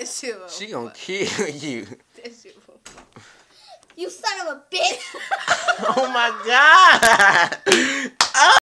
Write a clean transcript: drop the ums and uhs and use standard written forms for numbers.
shit will She gonna kill you. That shit will You son of a bitch. Oh my god.